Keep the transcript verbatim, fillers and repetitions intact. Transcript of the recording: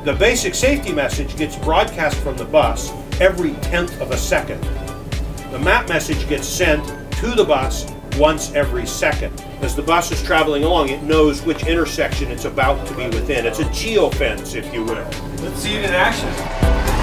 The basic safety message gets broadcast from the bus every tenth of a second. The map message gets sent to the bus once every second. As the bus is traveling along, it knows which intersection it's about to be within. It's a geofence, if you will. Let's see it in action.